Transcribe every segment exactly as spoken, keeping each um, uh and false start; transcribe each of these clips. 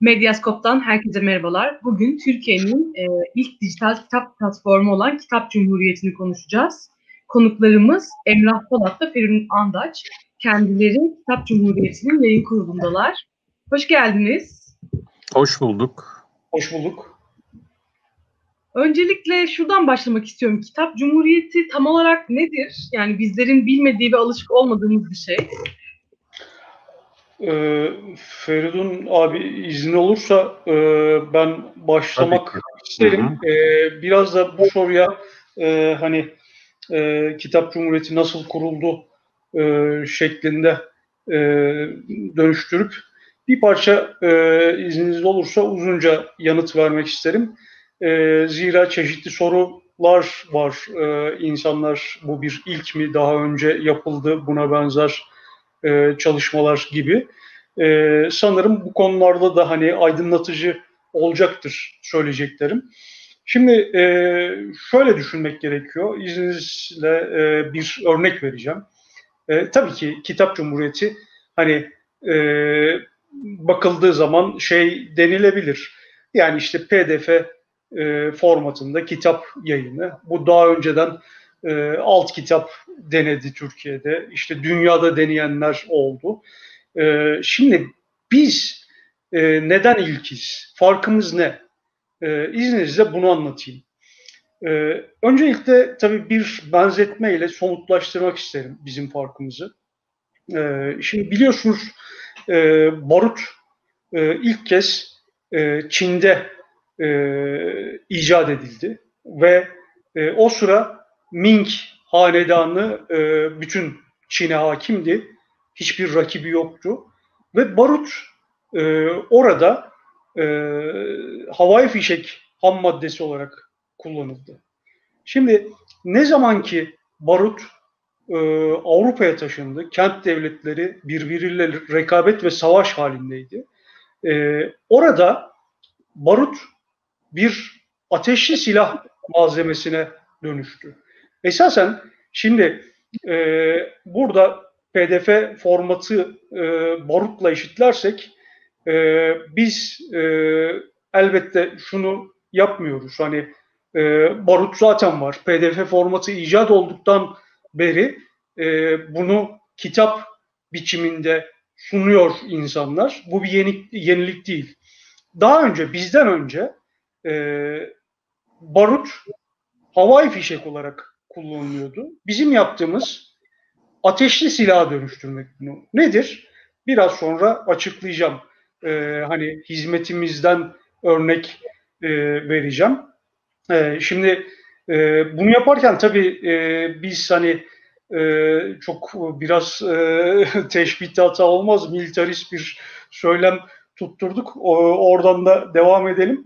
Medyaskop'tan herkese merhabalar. Bugün Türkiye'nin e, ilk dijital kitap platformu olan Kitap Cumhuriyeti'ni konuşacağız. Konuklarımız Emrah Polat ve Feridun Andaç. Kendileri Kitap Cumhuriyeti'nin yayın kurulundalar. Hoş geldiniz. Hoş bulduk. Hoş bulduk. Öncelikle şuradan başlamak istiyorum. Kitap Cumhuriyeti tam olarak nedir? Yani bizlerin bilmediği ve alışık olmadığımız bir şey. Ee, Feridun abi izin olursa e, ben başlamak isterim. Hı hı. Ee, biraz da bu soruya e, hani e, Kitap Cumhuriyeti nasıl kuruldu e, şeklinde e, dönüştürüp bir parça e, izniniz olursa uzunca yanıt vermek isterim. E, zira çeşitli sorular var. E, insanlar bu bir ilk mi, daha önce yapıldı buna benzer e, çalışmalar gibi. E, sanırım bu konularda da hani aydınlatıcı olacaktır söyleyeceklerim. Şimdi e, şöyle düşünmek gerekiyor. İzninizle e, bir örnek vereceğim. E, tabii ki Kitap Cumhuriyeti hani e, bakıldığı zaman şey denilebilir. Yani işte P D F e, formatında kitap yayını. Bu daha önceden e, alt kitap denedi Türkiye'de. İşte dünyada deneyenler oldu. E, şimdi biz e, neden ilkiz? Farkımız ne? E, izninizle bunu anlatayım. Ee, öncelikle tabii bir benzetmeyle somutlaştırmak isterim bizim farkımızı. Ee, şimdi biliyorsunuz e, barut e, ilk kez e, Çin'de e, icat edildi ve e, o sıra Ming hanedanı e, bütün Çin'e hakimdi. Hiçbir rakibi yoktu ve barut e, orada e, havai fişek ham maddesi olarak kullanıldı. Şimdi ne zaman ki barut e, Avrupa'ya taşındı, kent devletleri birbiriyle rekabet ve savaş halindeydi. E, orada barut bir ateşli silah malzemesine dönüştü. Esasen şimdi e, burada P D F formatı e, barutla eşitlersek e, biz e, elbette şunu yapmıyoruz. Hani e, barut zaten var. P D F formatı icat olduktan beri e, bunu kitap biçiminde sunuyor insanlar. Bu bir yeni, yenilik değil. Daha önce, bizden önce e, barut havai fişek olarak kullanılıyordu. Bizim yaptığımız ateşli silaha dönüştürmek bunu. Nedir? Biraz sonra açıklayacağım. Ee, hani hizmetimizden örnek e, vereceğim. E, şimdi e, bunu yaparken tabii e, biz hani e, çok biraz e, teşbihte hata olmaz, militarist bir söylem tutturduk. O, oradan da devam edelim.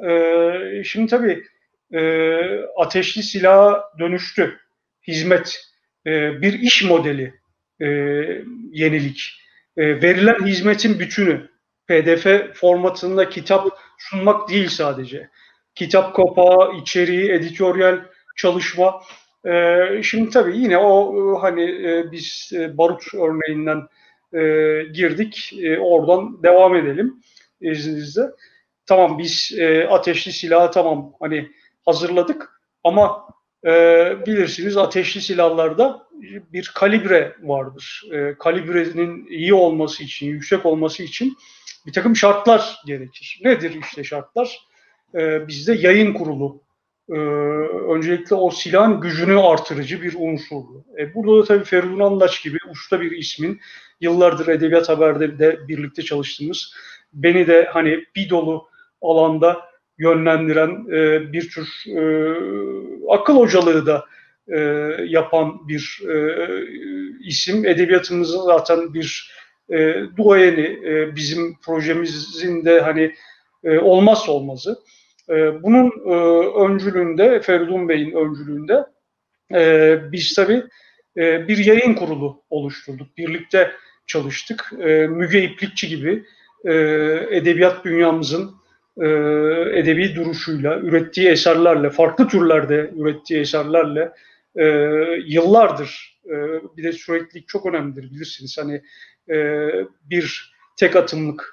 E, şimdi tabii e, ateşli silaha dönüştü. Hizmet, e, bir iş modeli, e, yenilik. E, verilen hizmetin bütünü. P D F formatında kitap sunmak değil sadece. Kitap kapağı, içeriği, editoryal çalışma. E, şimdi tabii yine o hani e, biz e, barut örneğinden e, girdik. E, oradan devam edelim izninizle. Tamam biz e, ateşli silahı tamam hani hazırladık ama e, bilirsiniz ateşli silahlarda bir kalibre vardır. E, kalibrenin iyi olması için, yüksek olması için bir takım şartlar gerekir. Nedir işte şartlar? E, bizde yayın kurulu e, öncelikle o silahın gücünü artırıcı bir unsurdu. E, burada da tabii Feridun Andaç gibi usta bir ismin yıllardır Edebiyat Haber'de de birlikte çalıştığımız, beni de hani bir dolu alanda yönlendiren e, bir tür e, akıl hocalığı da e, yapan bir e, isim. Edebiyatımızın zaten bir e, duayeni, e, bizim projemizin de hani e, olmazsa olmazı. E, bunun e, öncülüğünde, Feridun Bey'in öncülüğünde e, biz tabii e, bir yayın kurulu oluşturduk. Birlikte çalıştık. E, Müge İplikçi gibi e, edebiyat dünyamızın e, edebi duruşuyla, ürettiği eserlerle, farklı türlerde ürettiği eserlerle e, yıllardır, e, bir de süreklilik çok önemlidir bilirsiniz. Hani e, bir tek atımlık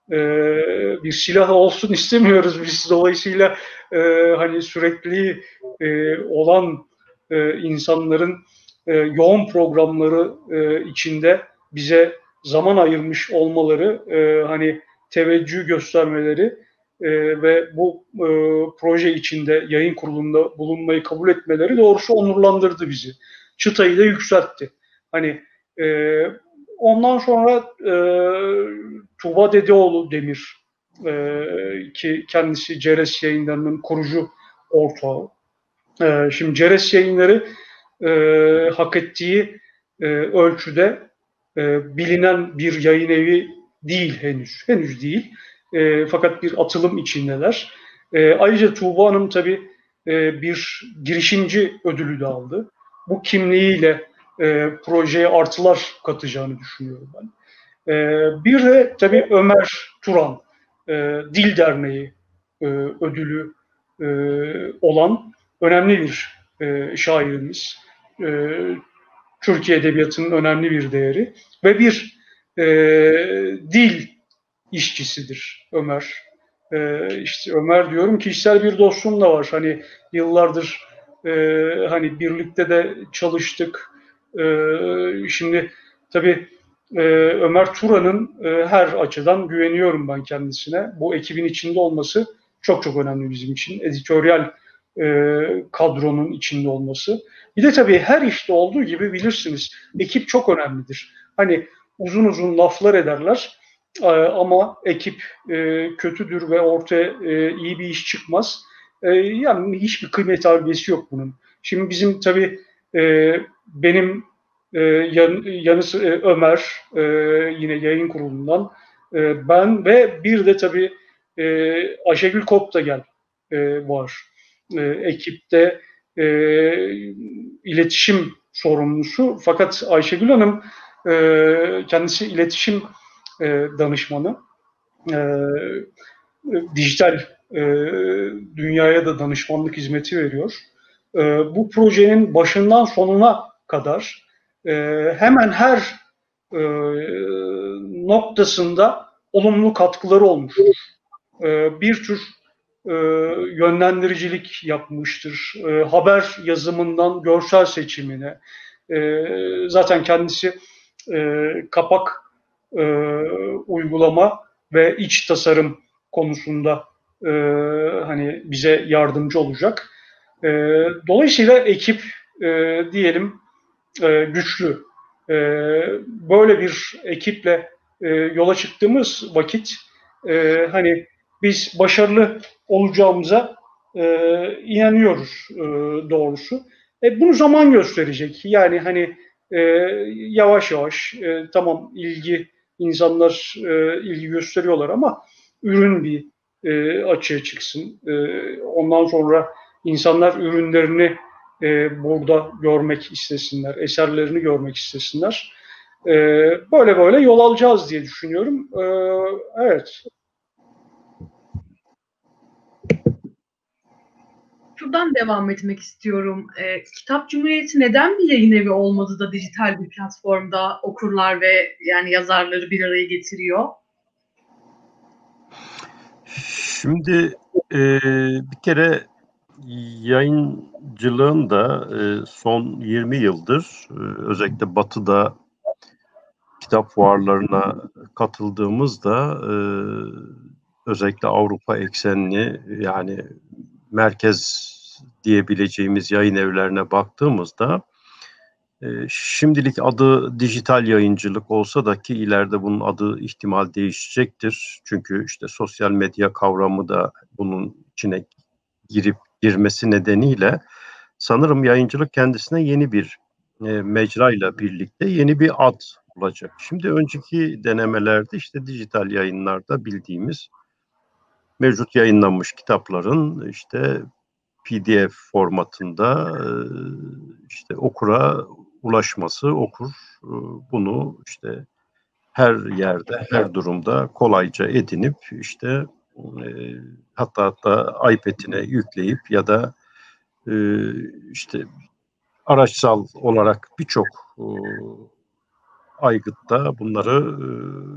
e, bir silah olsun istemiyoruz biz. Dolayısıyla e, hani sürekli e, olan e, insanların e, yoğun programları e, içinde bize zaman ayırmış olmaları, e, hani teveccüh göstermeleri e, ve bu e, proje içinde yayın kurulunda bulunmayı kabul etmeleri doğrusu onurlandırdı bizi. Çıtayı da yükseltti. Hani e, ondan sonra e, Tuğba Dedeoğlu Demir e, ki kendisi Ceres Yayınları'nın kurucu ortağı. E, şimdi Ceres Yayınları e, hak ettiği e, ölçüde e, bilinen bir yayın evi değil henüz. Henüz değil. E, fakat bir atılım içindeler. E, ayrıca Tuğba Hanım tabii e, bir girişimci ödülü de aldı. Bu kimliğiyle e, projeye artılar katacağını düşünüyorum ben. E, bir de tabii Ömer Turan, e, Dil Derneği e, ödülü e, olan önemli bir e, şairimiz. E, Türkiye Edebiyatı'nın önemli bir değeri ve bir e, dil işçisidir Ömer. E, işte Ömer diyorum, kişisel bir dostum da var. Hani yıllardır e, hani birlikte de çalıştık. E, şimdi tabii e, Ömer Turan'ın e, her açıdan güveniyorum ben kendisine. Bu ekibin içinde olması çok çok önemli bizim için. Editoryal e, kadronun içinde olması. Bir de tabii her işte olduğu gibi bilirsiniz, ekip çok önemlidir. Hani uzun uzun laflar ederler e, ama ekip e, kötüdür ve ortaya e, iyi bir iş çıkmaz. E, yani hiçbir kıymet harbiyesi yok bunun. Şimdi bizim tabii e, benim e, yan, yanı e, Ömer e, yine yayın kurulundan e, ben ve bir de tabii e, Ayşegül Koptagel e, var e, ekipte e, iletişim sorumlusu. Fakat Ayşegül Hanım e, kendisi iletişim e, danışmanı. E, dijital e, dünyaya da danışmanlık hizmeti veriyor. E, bu projenin başından sonuna kadar e, hemen her e, noktasında olumlu katkıları olmuştur. E, bir tür e, yönlendiricilik yapmıştır. E, haber yazımından görsel seçimine. E, zaten kendisi e, kapak e, uygulama ve iç tasarım konusunda e, hani bize yardımcı olacak. E, dolayısıyla ekip e, diyelim e, güçlü. E, böyle bir ekiple e, yola çıktığımız vakit e, hani biz başarılı olacağımıza e, inanıyoruz e, doğrusu. E, bunu zaman gösterecek. Yani hani e, yavaş yavaş e, tamam ilgi insanlar e, ilgi gösteriyorlar ama ürün bir e, açığa çıksın. E, ondan sonra insanlar ürünlerini e, burada görmek istesinler, eserlerini görmek istesinler. E, böyle böyle yol alacağız diye düşünüyorum. E, evet. Şuradan devam etmek istiyorum. E, Kitap Cumhuriyeti neden bir yayın evi olmadı da dijital bir platformda okurlar ve yani yazarları bir araya getiriyor? Şimdi e, bir kere yayıncılığın da e, son yirmi yıldır e, özellikle Batı'da kitap fuarlarına katıldığımızda e, özellikle Avrupa eksenli yani merkez diyebileceğimiz yayın evlerine baktığımızda e, şimdilik adı dijital yayıncılık olsa da ki ileride bunun adı ihtimal değişecektir. Çünkü işte sosyal medya kavramı da bunun içine girip girmesi nedeniyle sanırım yayıncılık kendisine yeni bir e, mecrayla birlikte yeni bir ad olacak. Şimdi önceki denemelerde işte dijital yayınlarda bildiğimiz mevcut yayınlanmış kitapların işte P D F formatında e, işte okura ulaşması, okur e, bunu işte her yerde, her durumda kolayca edinip işte e, hatta hatta iPad'ine yükleyip ya da e, işte araçsal olarak birçok e, aygıtta bunları e,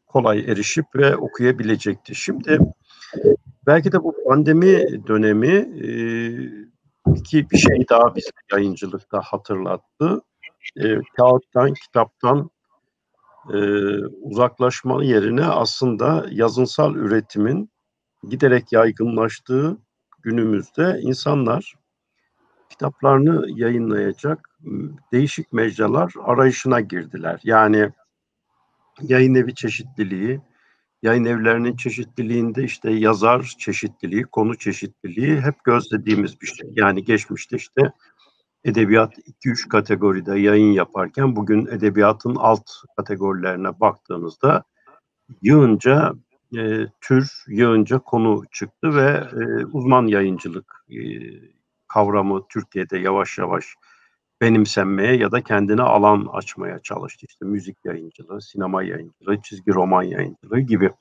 kolay erişip ve okuyabilecekti. Şimdi belki de bu pandemi dönemi e, iki bir şey daha bize yayıncılıkta hatırlattı. E, kağıttan, kitaptan e, uzaklaşma yerine aslında yazınsal üretimin giderek yaygınlaştığı günümüzde insanlar kitaplarını yayınlayacak değişik mecralar arayışına girdiler. Yani yayın evi çeşitliliği, yayın evlerinin çeşitliliğinde işte yazar çeşitliliği, konu çeşitliliği hep gözlediğimiz bir şey. Yani geçmişte işte edebiyat iki üç kategoride yayın yaparken bugün edebiyatın alt kategorilerine baktığınızda yığınca e, tür, yığınca konu çıktı ve e, uzman yayıncılık e, kavramı Türkiye'de yavaş yavaş benimsenmeye ya da kendine alan açmaya çalıştı. İşte müzik yayıncılığı, sinema yayıncılığı, çizgi roman yayıncılığı gibi.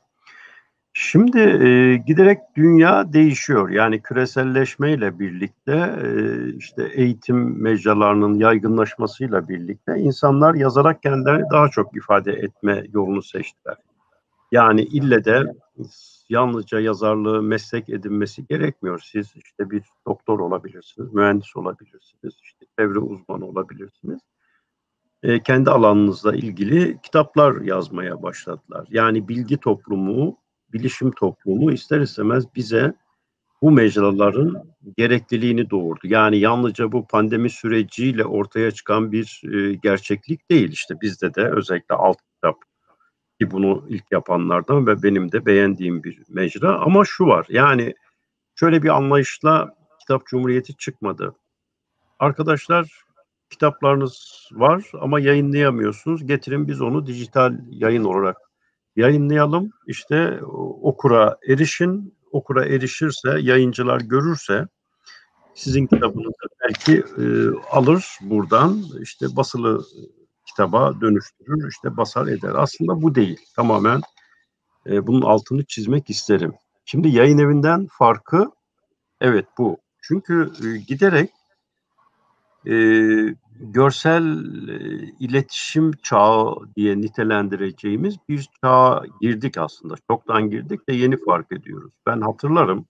Şimdi e, giderek dünya değişiyor. Yani küreselleşmeyle birlikte e, işte eğitim mecralarının yaygınlaşmasıyla birlikte insanlar yazarak kendilerini daha çok ifade etme yolunu seçtiler. Yani ille de yalnızca yazarlığı meslek edinmesi gerekmiyor. Siz işte bir doktor olabilirsiniz, mühendis olabilirsiniz, işte çevre uzmanı olabilirsiniz. E, kendi alanınızla ilgili kitaplar yazmaya başladılar. Yani bilgi toplumu, bilişim toplumu ister istemez bize bu mecraların gerekliliğini doğurdu. Yani yalnızca bu pandemi süreciyle ortaya çıkan bir e, gerçeklik değil. İşte bizde de özellikle alt kitap ki bunu ilk yapanlardan ve benim de beğendiğim bir mecra. Ama şu var, yani şöyle bir anlayışla Kitap Cumhuriyeti çıkmadı. Arkadaşlar kitaplarınız var ama yayınlayamıyorsunuz. Getirin biz onu dijital yayın olarak yayınlayalım. İşte okura erişin. Okura erişirse, yayıncılar görürse sizin kitabınızı belki e, alır buradan işte basılı kitaba dönüştürür, işte basar eder. Aslında bu değil. Tamamen e, bunun altını çizmek isterim. Şimdi yayın evinden farkı evet bu. Çünkü e, giderek e, görsel e, iletişim çağı diye nitelendireceğimiz bir çağa girdik aslında. Çoktan girdik de yeni fark ediyoruz. Ben hatırlarım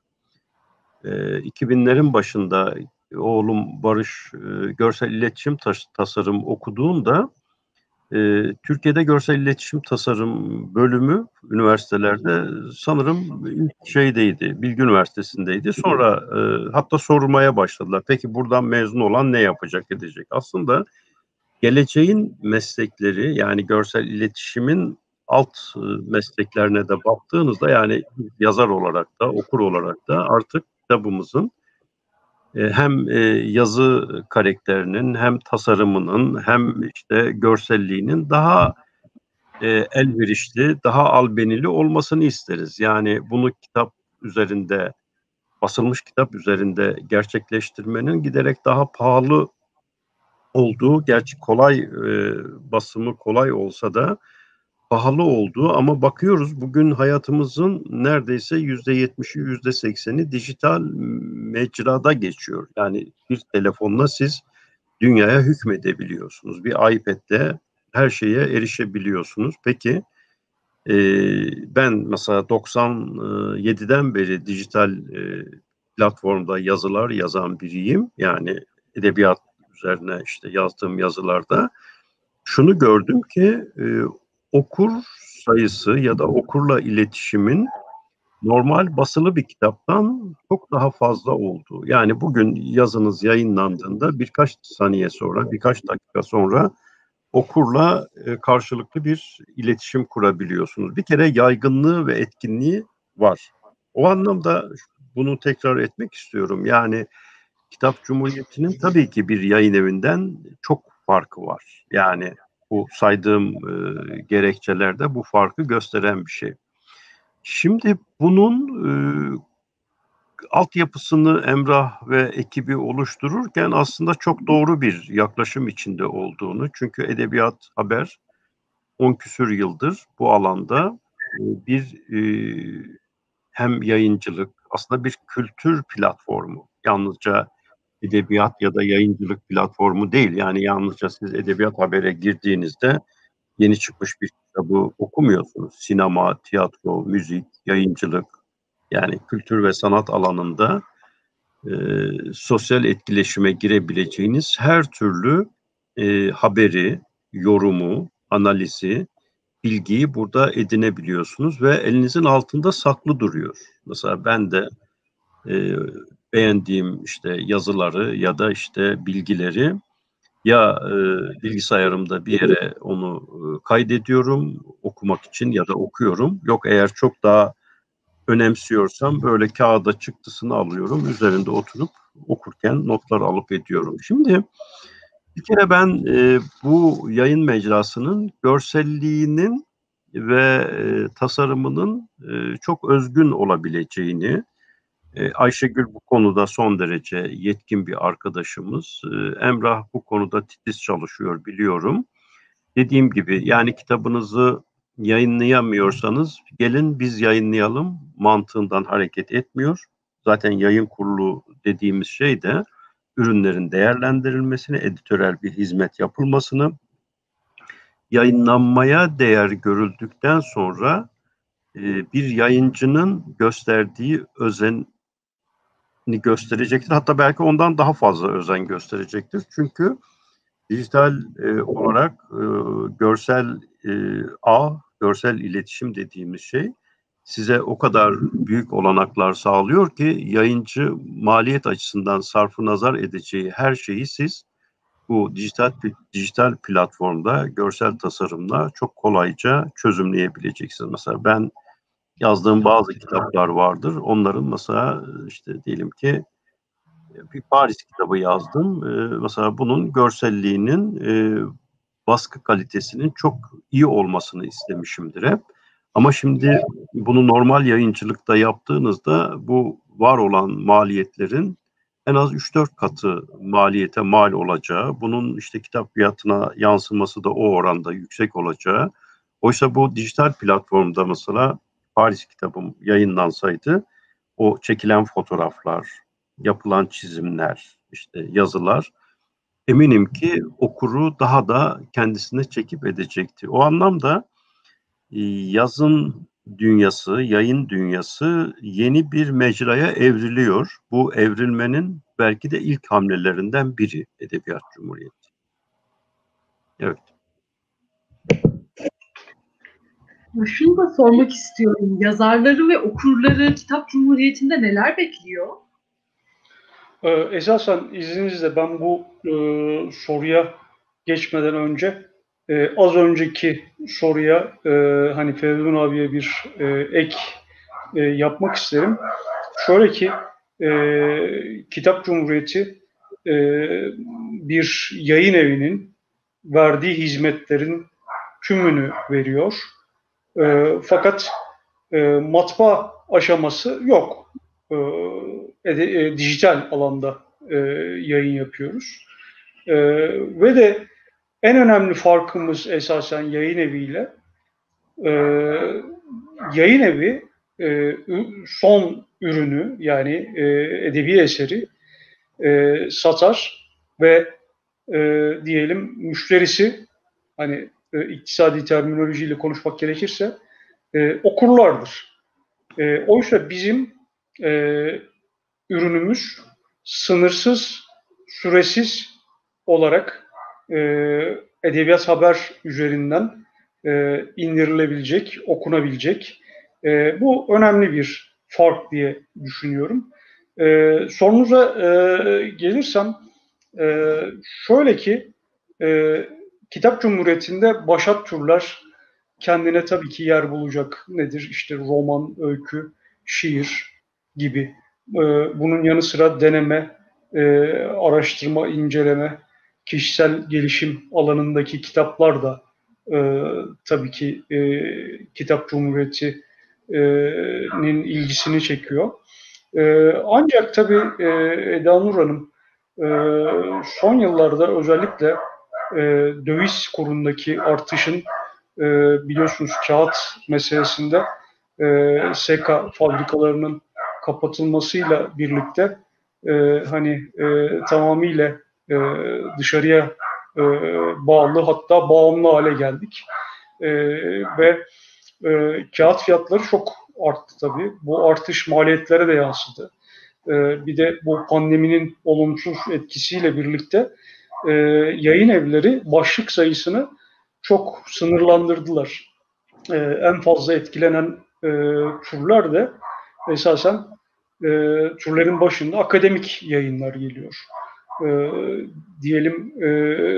e, iki binlerin başında oğlum Barış e, görsel iletişim tas- tasarım okuduğunda e, Türkiye'de görsel iletişim tasarım bölümü üniversitelerde sanırım ilk şeydeydi, Bilgi Üniversitesi'ndeydi. Sonra e, hatta sormaya başladılar. Peki buradan mezun olan ne yapacak, edecek? Aslında geleceğin meslekleri yani görsel iletişimin alt e, mesleklerine de baktığınızda yani yazar olarak da okur olarak da artık kitabımızın e, hem e, yazı karakterinin hem tasarımının hem işte görselliğinin daha e, elverişli, daha albenili olmasını isteriz. Yani bunu kitap üzerinde, basılmış kitap üzerinde gerçekleştirmenin giderek daha pahalı olduğu, gerçi kolay e, basımı kolay olsa da pahalı olduğu ama bakıyoruz bugün hayatımızın neredeyse yüzde yetmişi, yüzde sekseni dijital mecrada geçiyor. Yani bir telefonla siz dünyaya hükmedebiliyorsunuz. Bir iPad'le her şeye erişebiliyorsunuz. Peki e, ben mesela doksan yediden beri dijital e, platformda yazılar yazan biriyim. Yani edebiyat üzerine işte yazdığım yazılarda şunu gördüm ki e, okur sayısı ya da okurla iletişimin normal basılı bir kitaptan çok daha fazla olduğu. Yani bugün yazınız yayınlandığında birkaç saniye sonra, birkaç dakika sonra okurla e, karşılıklı bir iletişim kurabiliyorsunuz. Bir kere yaygınlığı ve etkinliği var. O anlamda bunu tekrar etmek istiyorum. Yani Kitap Cumhuriyeti'nin tabii ki bir yayın evinden çok farkı var. Yani bu saydığım e, gerekçelerde bu farkı gösteren bir şey. Şimdi bunun e, altyapısını Emrah ve ekibi oluştururken aslında çok doğru bir yaklaşım içinde olduğunu, çünkü edebiyat haber on küsür yıldır bu alanda e, bir e, hem yayıncılık, aslında bir kültür platformu. Yalnızca edebiyat ya da yayıncılık platformu değil. Yani yalnızca siz edebiyat habere girdiğinizde yeni çıkmış bir kitabı okumuyorsunuz. Sinema, tiyatro, müzik, yayıncılık, yani kültür ve sanat alanında e, sosyal etkileşime girebileceğiniz her türlü e, haberi, yorumu, analizi, bilgiyi burada edinebiliyorsunuz ve elinizin altında saklı duruyor. Mesela ben de e, beğendiğim işte yazıları ya da işte bilgileri ya e, bilgisayarımda bir yere onu e, kaydediyorum okumak için ya da okuyorum. Yok, eğer çok daha önemsiyorsam böyle kağıda çıktısını alıyorum. Üzerinde oturup okurken notlar alıp ediyorum. Şimdi bir kere ben e, bu yayın mecrasının görselliğinin ve e, tasarımının e, çok özgün olabileceğini, e, Ayşegül bu konuda son derece yetkin bir arkadaşımız. E, Emrah bu konuda titiz çalışıyor, biliyorum. Dediğim gibi, yani kitabınızı yayınlayamıyorsanız gelin biz yayınlayalım mantığından hareket etmiyor. Zaten yayın kurulu dediğimiz şey de ürünlerin değerlendirilmesini, editörel bir hizmet yapılmasını, yayınlanmaya değer görüldükten sonra e, bir yayıncının gösterdiği özeni gösterecektir. Hatta belki ondan daha fazla özen gösterecektir. Çünkü dijital e, olarak e, görsel e, ağ, görsel iletişim dediğimiz şey size o kadar büyük olanaklar sağlıyor ki yayıncı maliyet açısından sarfı nazar edeceği her şeyi siz bu dijital dijital platformda görsel tasarımla çok kolayca çözümleyebileceksiniz. Mesela ben yazdığım bazı kitaplar vardır. Onların mesela işte diyelim ki bir Paris kitabı yazdım. Ee, mesela bunun görselliğinin e, baskı kalitesinin çok iyi olmasını istemişimdir hep. Ama şimdi bunu normal yayıncılıkta yaptığınızda bu var olan maliyetlerin en az üç dört katı maliyete mal olacağı, bunun işte kitap fiyatına yansıması da o oranda yüksek olacağı. Oysa bu dijital platformda mesela Paris kitabım yayınlansaydı o çekilen fotoğraflar, yapılan çizimler, işte yazılar eminim ki okuru daha da kendisine çekip edecekti. O anlamda e, yazın dünyası, yayın dünyası yeni bir mecraya evriliyor. Bu evrilmenin belki de ilk hamlelerinden biri Edebiyat Cumhuriyeti. Evet. Şunu da sormak istiyorum. Yazarları ve okurları Kitap Cumhuriyeti'nde neler bekliyor? Ee, esasen izninizle ben bu e, soruya geçmeden önce e, az önceki soruya e, hani Feridun abiye bir e, ek e, yapmak isterim. Şöyle ki e, Kitap Cumhuriyeti e, bir yayın evinin verdiği hizmetlerin tümünü veriyor. E, fakat e, matbaa aşaması yok. E, e, e, dijital alanda e, yayın yapıyoruz. E, ve de en önemli farkımız esasen yayın eviyle e, yayın evi e, son ürünü yani e, edebi eseri e, satar ve e, diyelim müşterisi hani e, iktisadi terminolojiyle konuşmak gerekirse e, okurlardır. E, oysa bizim e, ürünümüz sınırsız, süresiz olarak e, edebiyat haber üzerinden e, indirilebilecek, okunabilecek. E, bu önemli bir fark diye düşünüyorum. E, sorunuza e, gelirsem, e, şöyle ki e, Kitap Cumhuriyeti'nde başat türler kendine tabii ki yer bulacak. Nedir? İşte roman, öykü, şiir gibi. Ee, bunun yanı sıra deneme, e, araştırma, inceleme, kişisel gelişim alanındaki kitaplar da e, tabii ki e, Kitap Cumhuriyeti'nin ilgisini çekiyor. E, ancak tabii e, Eda Nur Hanım e, son yıllarda özellikle e, döviz kurundaki artışın e, biliyorsunuz kağıt meselesinde e, SEKA fabrikalarının kapatılmasıyla birlikte e, hani e, tamamıyla e, dışarıya e, bağlı hatta bağımlı hale geldik. E, ve e, kağıt fiyatları çok arttı tabii. Bu artış maliyetlere de yansıdı. E, bir de bu pandeminin olumsuz etkisiyle birlikte e, yayın evleri başlık sayısını çok sınırlandırdılar. E, en fazla etkilenen e, türler de esasen e, türlerin başında akademik yayınlar geliyor. E, diyelim e,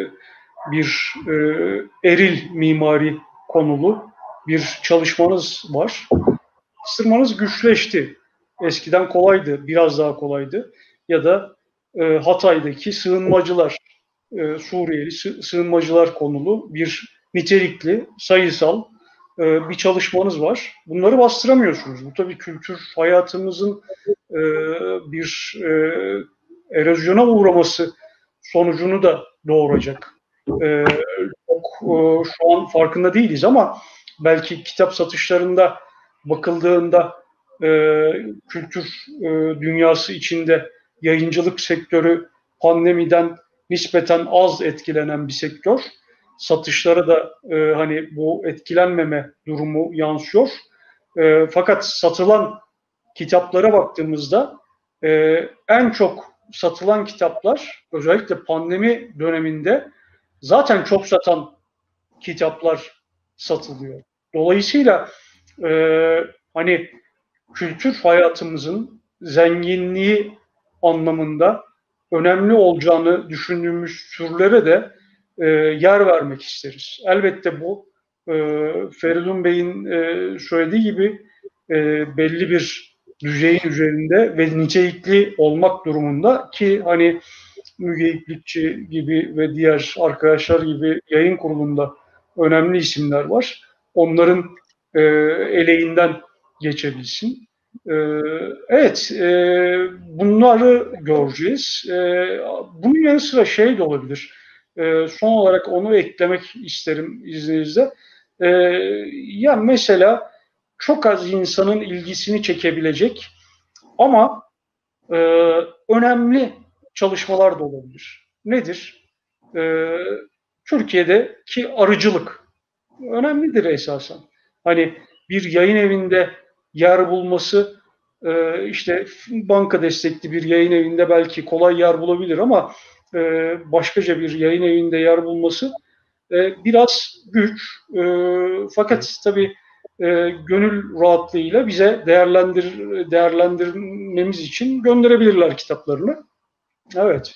bir e, eril mimari konulu bir çalışmanız var. Bastırmanız güçleşti. Eskiden kolaydı, biraz daha kolaydı. Ya da e, Hatay'daki sığınmacılar, e, Suriyeli sığınmacılar konulu bir nitelikli, sayısal e, bir çalışmanız var. Bunları bastıramıyorsunuz. Bu tabii kültür hayatımızın e, bir e, erozyona uğraması sonucunu da doğuracak. E, çok e, şu an farkında değiliz ama belki kitap satışlarında bakıldığında e, kültür e, dünyası içinde yayıncılık sektörü pandemiden nispeten az etkilenen bir sektör. Satışlara da e, hani bu etkilenmeme durumu yansıyor. E, fakat satılan kitaplara baktığımızda e, en çok satılan kitaplar özellikle pandemi döneminde zaten çok satan kitaplar satılıyor. Dolayısıyla e, hani kültür hayatımızın zenginliği anlamında önemli olacağını düşündüğümüz türlere de e, yer vermek isteriz. Elbette bu e, Feridun Bey'in e, söylediği gibi e, belli bir düzeyin üzerinde ve nitelikli olmak durumunda ki hani Müge İplikçi gibi ve diğer arkadaşlar gibi yayın kurulunda önemli isimler var. Onların e, eleğinden geçebilsin. E, evet, e, bunları göreceğiz. E, bunun yanı sıra şey de olabilir. E, son olarak onu eklemek isterim izninizle. E, ya mesela çok az insanın ilgisini çekebilecek ama e, önemli çalışmalar da olabilir. Nedir? Ee, Türkiye'deki arıcılık önemlidir esasen. Hani bir yayın evinde yer bulması e, işte banka destekli bir yayın evinde belki kolay yer bulabilir ama e, başkaca bir yayın evinde yer bulması e, biraz güç. E, fakat tabii e, gönül rahatlığıyla bize değerlendir değerlendirmemiz için gönderebilirler kitaplarını. Evet.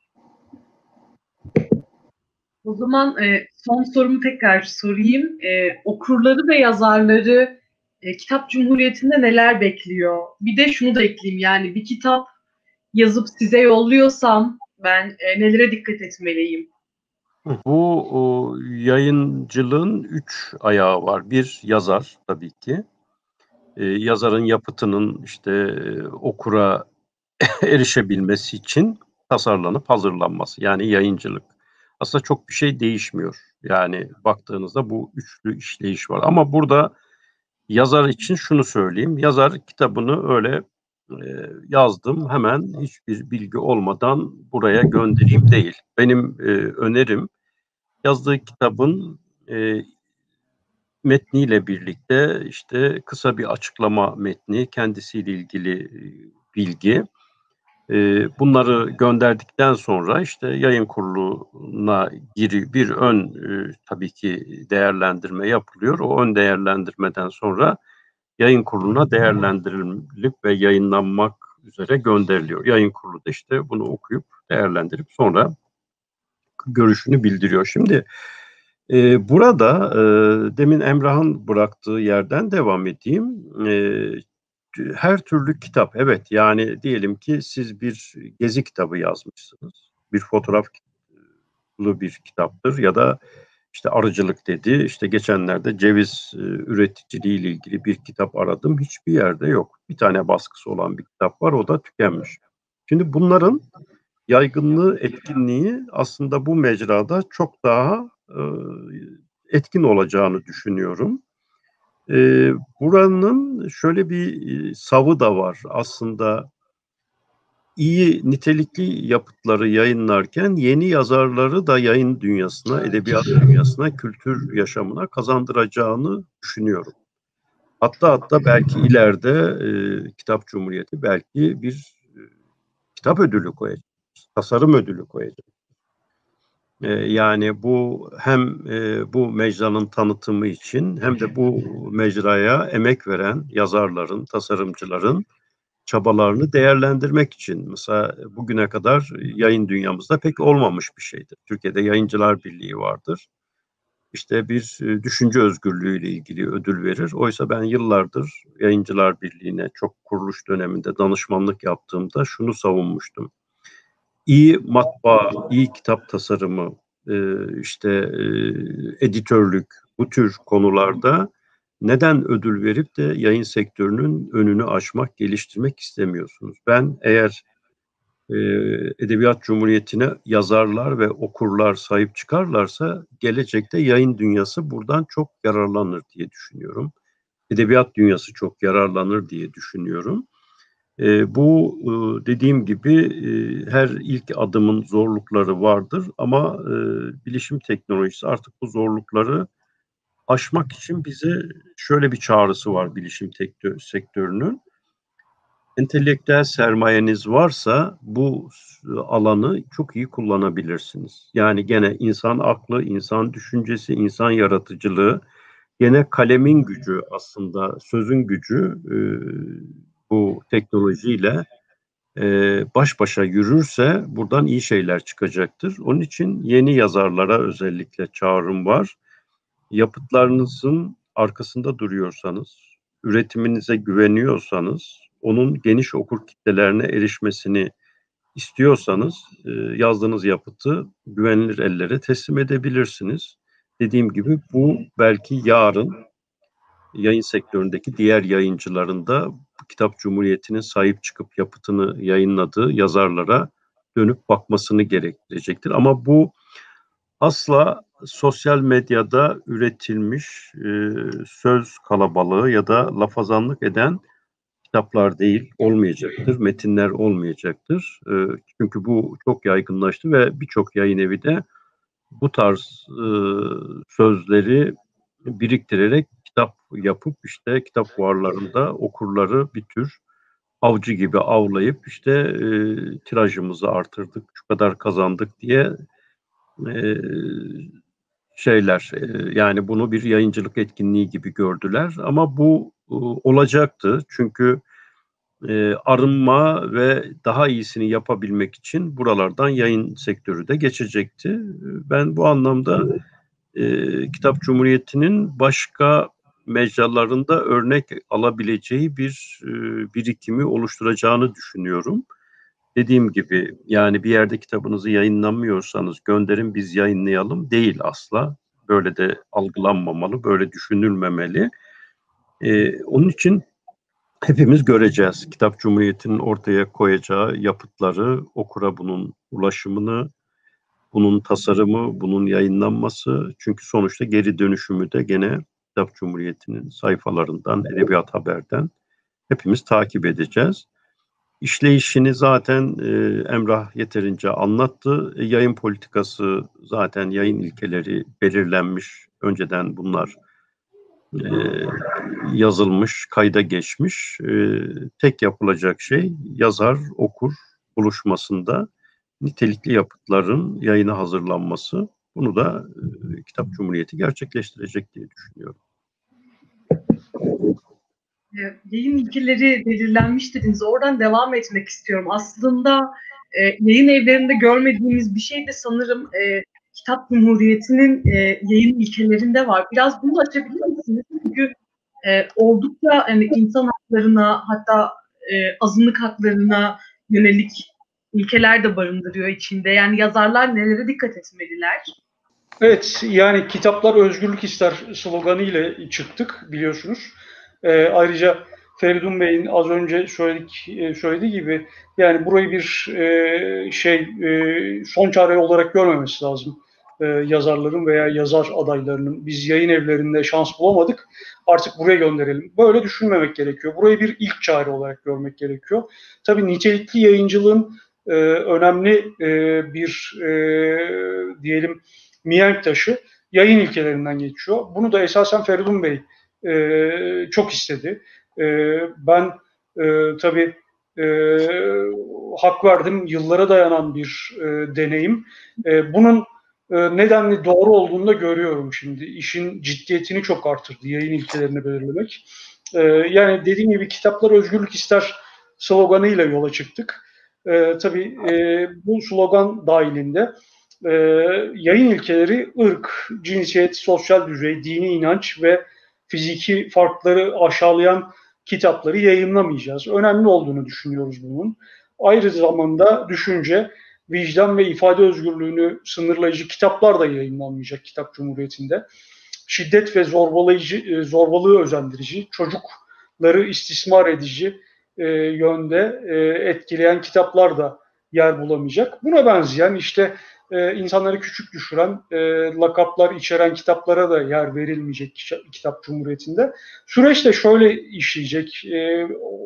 O zaman e, son sorumu tekrar sorayım. E, okurları ve yazarları e, Kitap Cumhuriyeti'nde neler bekliyor? Bir de şunu da ekleyeyim, yani bir kitap yazıp size yolluyorsam ben e, nelere dikkat etmeliyim? Bu o, yayıncılığın üç ayağı var. Bir, yazar tabii ki. Ee, yazarın yapıtının işte e, okura erişebilmesi için tasarlanıp hazırlanması. Yani yayıncılık. Aslında çok bir şey değişmiyor. Yani baktığınızda bu üçlü işleyiş var. Ama burada yazar için şunu söyleyeyim. Yazar kitabını öyle e, yazdım, hemen hiçbir bilgi olmadan buraya göndereyim değil. Benim e, önerim yazdığı kitabın e, metniyle birlikte işte kısa bir açıklama metni, kendisiyle ilgili e, bilgi. E, bunları gönderdikten sonra işte yayın kuruluna giri bir ön e, tabii ki değerlendirme yapılıyor. O ön değerlendirmeden sonra yayın kuruluna değerlendirilip ve yayınlanmak üzere gönderiliyor. Yayın kurulu da işte bunu okuyup değerlendirip sonra görüşünü bildiriyor. Şimdi e, burada e, demin Emrah'ın bıraktığı yerden devam edeyim. E, her türlü kitap, evet, yani diyelim ki siz bir gezi kitabı yazmışsınız. Bir fotoğraflı bir kitaptır ya da işte arıcılık dedi. İşte geçenlerde ceviz e, üreticiliği ile ilgili bir kitap aradım. Hiçbir yerde yok. Bir tane baskısı olan bir kitap var. O da tükenmiş. Şimdi bunların yaygınlığı, etkinliği aslında bu mecrada çok daha e, etkin olacağını düşünüyorum. E, buranın şöyle bir e, savı da var. Aslında iyi nitelikli yapıtları yayınlarken yeni yazarları da yayın dünyasına, edebiyat dünyasına, kültür yaşamına kazandıracağını düşünüyorum. Hatta hatta belki ileride e, Kitap Cumhuriyeti belki bir e, kitap ödülü koyacak, tasarım ödülü koyacak. E, yani bu hem e, bu mecranın tanıtımı için hem de bu mecraya emek veren yazarların, tasarımcıların çabalarını değerlendirmek için. Mesela bugüne kadar yayın dünyamızda pek olmamış bir şeydir. Türkiye'de Yayıncılar Birliği vardır. İşte bir düşünce özgürlüğüyle ilgili ödül verir. Oysa ben yıllardır Yayıncılar Birliği'ne çok kuruluş döneminde danışmanlık yaptığımda şunu savunmuştum. İyi matbaa, iyi kitap tasarımı, işte editörlük, bu tür konularda neden ödül verip de yayın sektörünün önünü açmak, geliştirmek istemiyorsunuz? Ben eğer e, Edebiyat Cumhuriyeti'ne yazarlar ve okurlar sahip çıkarlarsa gelecekte yayın dünyası buradan çok yararlanır diye düşünüyorum. Edebiyat dünyası çok yararlanır diye düşünüyorum. E, bu e, dediğim gibi e, her ilk adımın zorlukları vardır ama e, bilişim teknolojisi artık bu zorlukları aşmak için bize şöyle bir çağrısı var bilişim sektörünün. Entelektüel sermayeniz varsa bu alanı çok iyi kullanabilirsiniz. Yani gene insan aklı, insan düşüncesi, insan yaratıcılığı, gene kalemin gücü aslında, sözün gücü e, bu teknolojiyle e, baş başa yürürse buradan iyi şeyler çıkacaktır. Onun için yeni yazarlara özellikle çağrım var. Yapıtlarınızın arkasında duruyorsanız, üretiminize güveniyorsanız, onun geniş okur kitlelerine erişmesini istiyorsanız e, yazdığınız yapıtı güvenilir ellere teslim edebilirsiniz. Dediğim gibi bu belki yarın yayın sektöründeki diğer yayıncıların da Kitap Cumhuriyeti'nin sahip çıkıp yapıtını yayınladığı yazarlara dönüp bakmasını gerektirecektir. Ama bu asla sosyal medyada üretilmiş e, söz kalabalığı ya da lafazanlık eden kitaplar değil, olmayacaktır. Metinler olmayacaktır. E, çünkü bu çok yaygınlaştı ve birçok yayın evi de bu tarz e, sözleri biriktirerek kitap yapıp işte kitap fuarlarında okurları bir tür avcı gibi avlayıp işte e, tirajımızı artırdık, şu kadar kazandık diye e, şeyler e, yani bunu bir yayıncılık etkinliği gibi gördüler ama bu e, olacaktı çünkü e, arınma ve daha iyisini yapabilmek için buralardan yayın sektörü de geçecekti. Ben bu anlamda e, Kitap Cumhuriyeti'nin başka mecralarında örnek alabileceği bir e, birikimi oluşturacağını düşünüyorum. Dediğim gibi yani bir yerde kitabınızı yayınlamıyorsanız gönderin biz yayınlayalım değil asla. Böyle de algılanmamalı, böyle düşünülmemeli. Ee, onun için hepimiz göreceğiz. Kitap Cumhuriyeti'nin ortaya koyacağı yapıtları, okura bunun ulaşımını, bunun tasarımı, bunun yayınlanması. Çünkü sonuçta geri dönüşümü de gene Kitap Cumhuriyeti'nin sayfalarından, Edebiyat Haber'den hepimiz takip edeceğiz. İşleyişini zaten e, Emrah yeterince anlattı. E, yayın politikası zaten yayın ilkeleri belirlenmiş. Önceden bunlar e, yazılmış, kayda geçmiş. E, tek yapılacak şey yazar, okur buluşmasında nitelikli yapıtların yayına hazırlanması. Bunu da e, Kitap Cumhuriyeti gerçekleştirecek diye düşünüyorum. Yayın ilkeleri belirlenmiş dediniz. Oradan devam etmek istiyorum. Aslında e, yayın evlerinde görmediğimiz bir şey de sanırım e, Kitap Cumhuriyeti'nin e, yayın ilkelerinde var. Biraz bunu açabilir misiniz? Çünkü e, oldukça yani insan haklarına hatta e, azınlık haklarına yönelik ilkeler de barındırıyor içinde. Yani yazarlar nelere dikkat etmeliler? Evet, yani kitaplar özgürlük ister sloganı ile çıktık biliyorsunuz. Ee, ayrıca Feridun Bey'in az önce söyledik, söylediği gibi yani burayı bir e, şey e, son çare olarak görmemesi lazım. e, yazarların veya yazar adaylarının biz yayın evlerinde şans bulamadık, artık buraya gönderelim. Böyle düşünmemek gerekiyor. Burayı bir ilk çare olarak görmek gerekiyor. Tabii nitelikli yayıncılığın e, önemli e, bir e, diyelim mihenk taşı yayın ilkelerinden geçiyor. Bunu da esasen Feridun Bey e, çok istedi. E, ben e, tabii e, hak verdim. Yıllara dayanan bir e, deneyim. E, bunun e, nedenli doğru olduğunu da görüyorum şimdi. İşin ciddiyetini çok artırdı yayın ilkelerini belirlemek. E, yani dediğim gibi kitaplar özgürlük ister sloganıyla yola çıktık. E, tabii e, bu slogan dahilinde e, yayın ilkeleri ırk, cinsiyet, sosyal düzey, dini inanç ve fiziki farkları aşağılayan kitapları yayınlamayacağız. Önemli olduğunu düşünüyoruz bunun. Aynı zamanda düşünce, vicdan ve ifade özgürlüğünü sınırlayıcı kitaplar da yayınlanmayacak Kitap Cumhuriyeti'nde. Şiddet ve zorbalayıcı, zorbalığı özendirici, çocukları istismar edici e, yönde e, etkileyen kitaplar da yer bulamayacak. Buna benzeyen işte e, insanları küçük düşüren e, lakaplar içeren kitaplara da yer verilmeyecek Kitap Cumhuriyeti'nde. Süreç de şöyle işleyecek. E,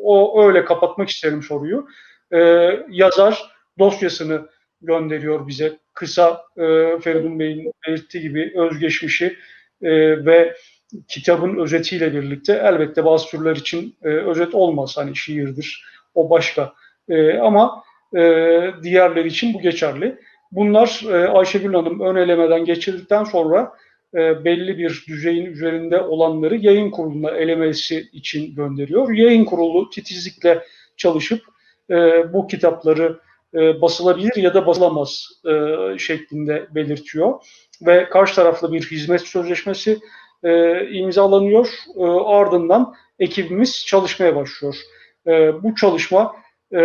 o öyle kapatmak isterim soruyu. E, yazar dosyasını gönderiyor bize. Kısa e, Feridun Bey'in belirttiği gibi özgeçmişi e, ve kitabın özetiyle birlikte elbette bazı türler için e, özet olmaz. Hani şiirdir, o başka. E, ama e, diğerleri için bu geçerli. Bunlar e, Ayşegül Hanım ön elemeden geçirdikten sonra e, belli bir düzeyin üzerinde olanları yayın kuruluna elemesi için gönderiyor. Yayın kurulu titizlikle çalışıp e, bu kitapları e, basılabilir ya da basılamaz e, şeklinde belirtiyor. Ve karşı tarafla bir hizmet sözleşmesi e, imzalanıyor. E, ardından ekibimiz çalışmaya başlıyor. E, bu çalışma e,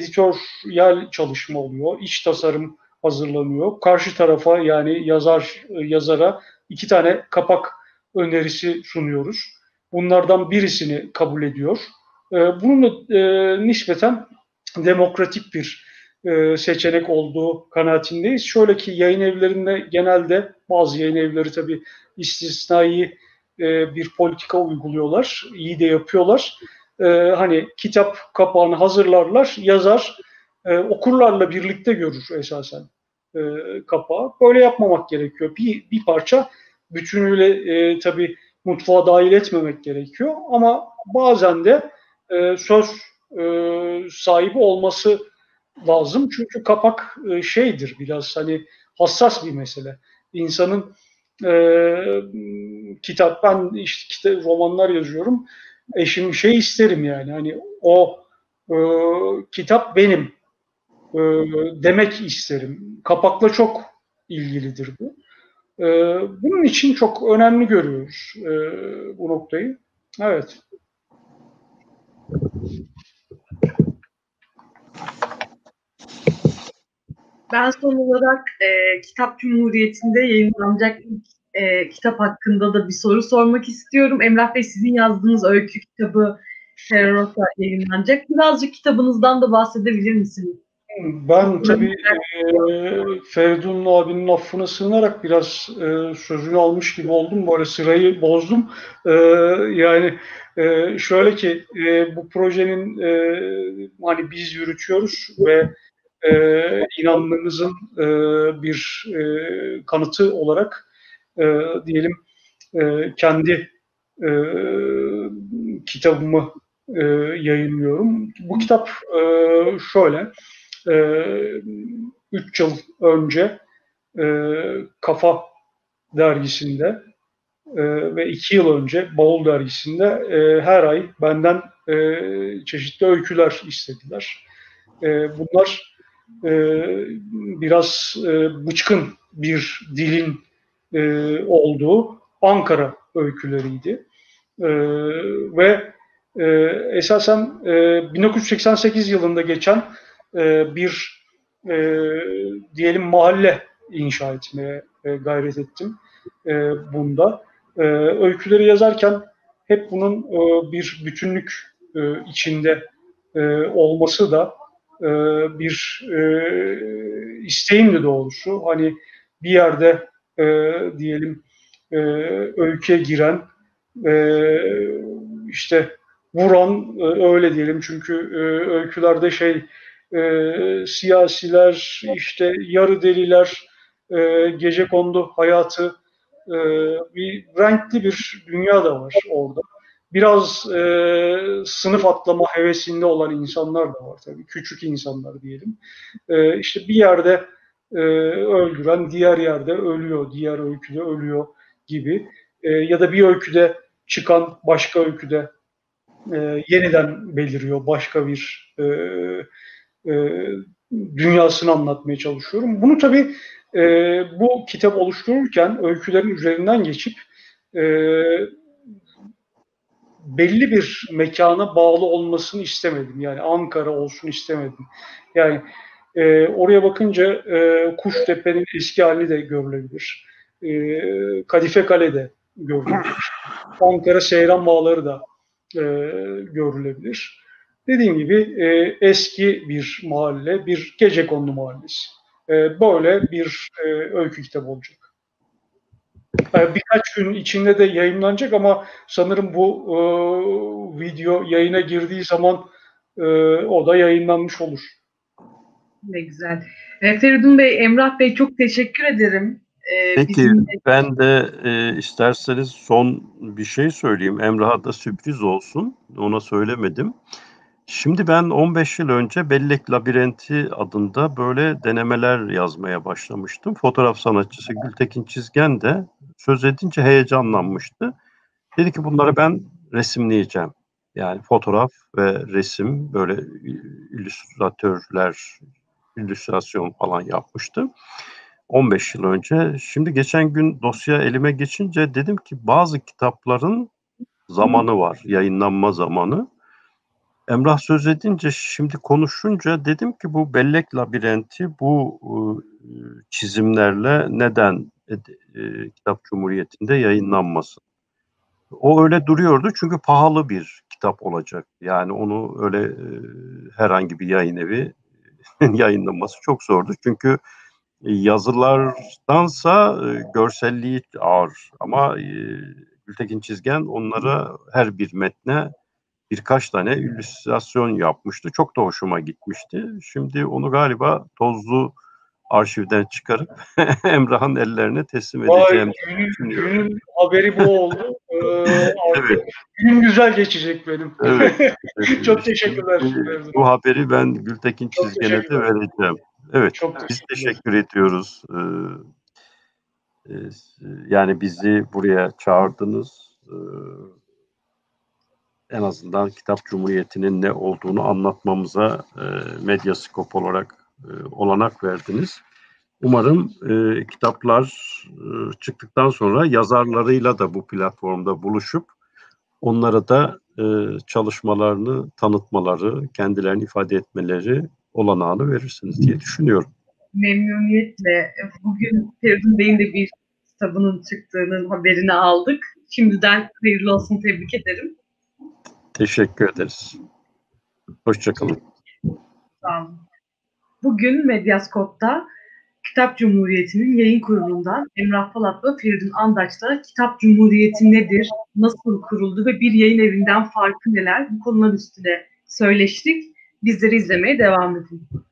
editoryal çalışma oluyor. İç tasarım hazırlanıyor. Karşı tarafa yani yazar yazara iki tane kapak önerisi sunuyoruz. Bunlardan birisini kabul ediyor. E, bunun e, nispeten demokratik bir e, seçenek olduğu kanaatindeyiz. Şöyle ki yayın evlerinde genelde bazı yayın evleri tabii istisnai e, bir politika uyguluyorlar. İyi de yapıyorlar. E, hani kitap kapağını hazırlarlar, yazar e, okurlarla birlikte görür esasen e, kapağı. Böyle yapmamak gerekiyor. Bir, bir parça bütünüyle e, tabii mutfağa dahil etmemek gerekiyor. Ama bazen de e, söz e, sahibi olması lazım. Çünkü kapak e, şeydir biraz hani hassas bir mesele. İnsanın e, kitap, ben işte romanlar yazıyorum. Eşim şey isterim yani hani o e, kitap benim e, demek isterim. Kapakla çok ilgilidir bu. E, bunun için çok önemli görüyoruz e, bu noktayı. Evet. Ben son olarak e, Kitap Cumhuriyeti'nde yayınlanacak ilk e, kitap hakkında da bir soru sormak istiyorum. Emrah Bey, sizin yazdığınız öykü kitabı Ferrosa yayınlanacak. Birazcık kitabınızdan da bahsedebilir misiniz? Ben tabii e, Feridun abinin affına sığınarak biraz e, sözünü almış gibi oldum. Böyle sırayı bozdum. E, yani e, şöyle ki e, bu projenin e, hani biz yürütüyoruz ve e, inanmanızın e, bir e, kanıtı olarak e, diyelim e, kendi e, kitabımı e, yayınlıyorum. Bu kitap e, şöyle. Üç yıl önce e, Kafa dergisinde e, ve iki yıl önce Bavul dergisinde e, her ay benden e, çeşitli öyküler istediler. E, bunlar e, biraz e, bıçkın bir dilin e, olduğu Ankara öyküleriydi. E, ve e, esasen e, bin dokuz yüz seksen sekiz yılında geçen e, bir e, diyelim mahalle inşa etmeye e, gayret ettim e, bunda. E, öyküleri yazarken hep bunun e, bir bütünlük e, içinde e, olması da e, bir e, isteğimdi doğrusu. Hani bir yerde e, diyelim e, öyküye giren, e, işte vuran, e, öyle diyelim çünkü e, öykülerde şey e, siyasiler, işte yarı deliler, e, gecekondu hayatı, e, bir renkli bir dünya da var orada. Biraz e, sınıf atlama hevesinde olan insanlar da var tabii. Küçük insanlar diyelim. E, işte bir yerde e, öldüren, diğer yerde ölüyor, diğer öyküde ölüyor gibi. E, ya da bir öyküde çıkan başka öyküde e, yeniden beliriyor, başka bir e, e, dünyasını anlatmaya çalışıyorum. Bunu tabii e, bu kitap oluştururken öykülerin üzerinden geçip e, belli bir mekana bağlı olmasını istemedim. Yani Ankara olsun istemedim. Yani e, oraya bakınca e, Kuştepe'nin eski hali de görülebilir. E, Kadife Kale de görülebilir. Ankara Seyran Bağları da e, görülebilir. Dediğim gibi e, eski bir mahalle, bir gecekondu mahallesi. E, böyle bir e, öykü kitabı olacak. E, birkaç gün içinde de yayınlanacak ama sanırım bu e, video yayına girdiği zaman e, o da yayınlanmış olur. Ne güzel. E, Feridun Bey, Emrah Bey çok teşekkür ederim. E, Peki bizimle... ben de e, isterseniz son bir şey söyleyeyim. Emrah'a da sürpriz olsun. Ona söylemedim. Şimdi ben on beş yıl önce Bellek Labirenti adında böyle denemeler yazmaya başlamıştım. Fotoğraf sanatçısı Gültekin Çizgen de söz edince heyecanlanmıştı. Dedi ki bunları ben resimleyeceğim. Yani fotoğraf ve resim, böyle illüstratörler, illüstrasyon falan yapmıştı. on beş yıl önce. Şimdi geçen gün dosya elime geçince dedim ki bazı kitapların zamanı var, yayınlanma zamanı. Emrah söz edince, şimdi konuşunca dedim ki bu Bellek Labirenti bu e, çizimlerle neden e, e, Kitap Cumhuriyeti'nde yayınlanmasın? O öyle duruyordu çünkü pahalı bir kitap olacak. Yani onu öyle e, herhangi bir yayın evi yayınlaması çok zordu. Çünkü yazılardansa e, görselliği ağır. Ama e, Gültekin Çizgen onlara her bir metne birkaç tane illüstrasyon yapmıştı. Çok da hoşuma gitmişti. Şimdi onu galiba tozlu arşivden çıkarıp Emrah'ın ellerine teslim edeceğim. Vay, günün, günün haberi bu oldu. Ee, Evet. Gün güzel geçecek benim. Evet. Çok teşekkürler. Bu, bu haberi ben Gültekin Çizgen'e de vereceğim. Evet. Çok Biz teşekkür ediyoruz. Ee, e, yani bizi buraya çağırdınız. Ee, en azından Kitap Cumhuriyeti'nin ne olduğunu anlatmamıza e, Medyaskop olarak e, olanak verdiniz. Umarım e, kitaplar e, çıktıktan sonra yazarlarıyla da bu platformda buluşup onlara da e, çalışmalarını tanıtmaları, kendilerini ifade etmeleri olanağını verirsiniz diye düşünüyorum. Memnuniyetle. Bugün Feridun Bey'in de bir kitabının çıktığının haberini aldık. Şimdiden hayırlı olsun, tebrik ederim. Teşekkür ederiz. Hoşçakalın. Sağ olun. Bugün Medyaskop'ta Kitap Cumhuriyeti'nin yayın kurulundan Emrah Polat ve Feridun Andaç'ta Kitap Cumhuriyeti nedir, nasıl kuruldu ve bir yayın evinden farkı neler, bu konular üstüne söyleştik. Bizleri izlemeye devam edin.